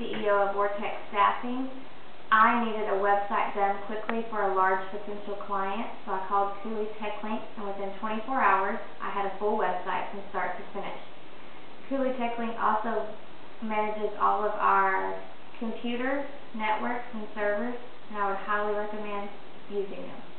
CEO of Vortech Staffing. I needed a website done quickly for a large potential client, so I called TechLink, and within 24 hours, I had a full website from start to finish. TechLink also manages all of our computers, networks, and servers, and I would highly recommend using them.